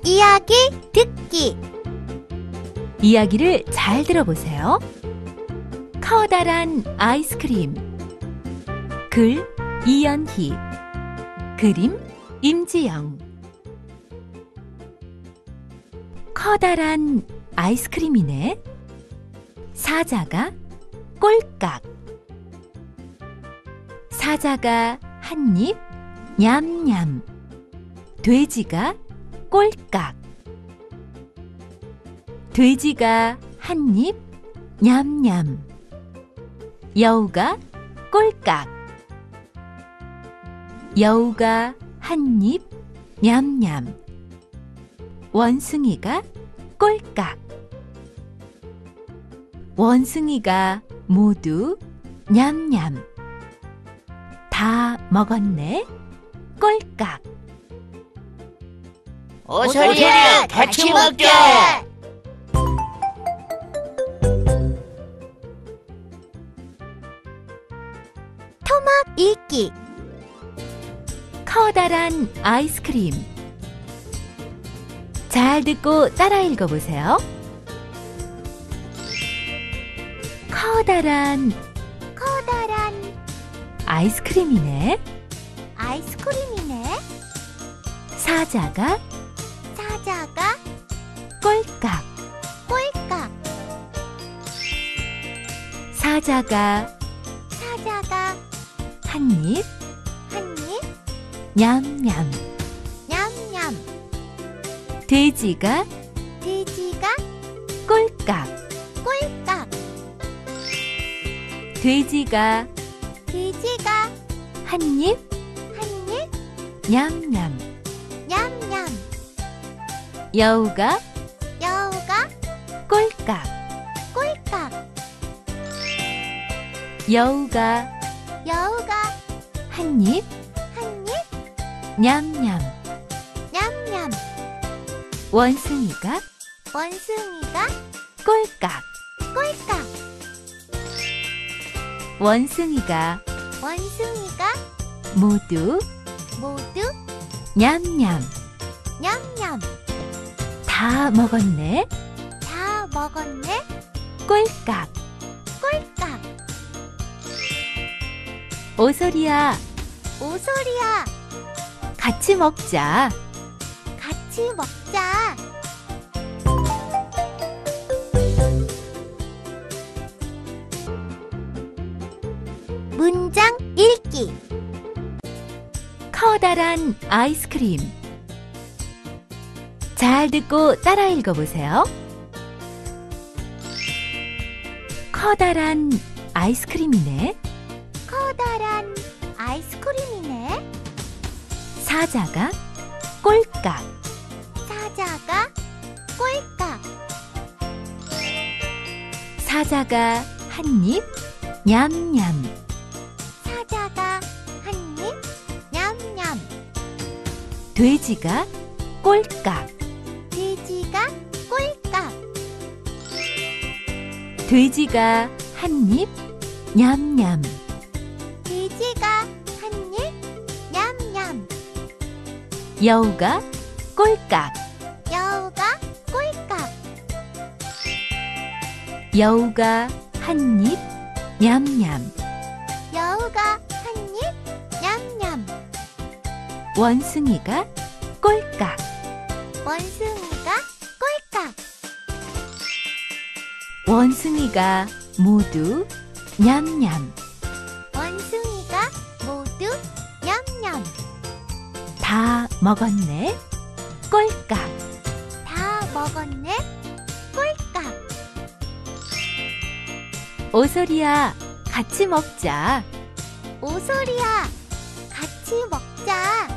이야기 듣기. 이야기를 잘 들어보세요. 커다란 아이스크림. 글 이연희, 그림 임지영. 커다란 아이스크림이네. 사자가 꼴깍. 사자가 한 입 냠냠. 돼지가 꼴깍. 돼지가 한 입 냠냠. 여우가 꼴깍. 여우가 한 입 냠냠. 원숭이가 꼴깍. 원숭이가 모두 냠냠. 다 먹었네. 꼴깍. 어서리야, 같이 먹자. 토막 읽기. 커다란 아이스크림. 잘 듣고 따라 읽어보세요. 커다란 아이스크림이네. 아이스크림이네. 사자가 꼴깍. 사자가 한 입 냠냠. 돼지가 꼴깍. 돼지가 한 입 냠냠. 여우가 꼴깍. 여우가 한 입 냠냠. 원숭이가 꼴깍. 원숭이가 모두 냠냠. 다 먹었네. 꼴깍. 오소리야, 같이 먹자. 문장 읽기. 커다란 아이스크림. 잘 듣고 따라 읽어보세요. 커다란 아이스크림이네. 사자가 꼴깍. 사자가 한 입 냠냠. 돼지가 꼴깍. 돼지가 한 입 냠냠. 여우가 꼴깍. 여우가 한 입 냠냠. 원숭이가 꼴깍. 원숭이가 모두 냠냠. 다 먹었네. 꼴깍. 오소리야, 같이 먹자. 같이 먹자.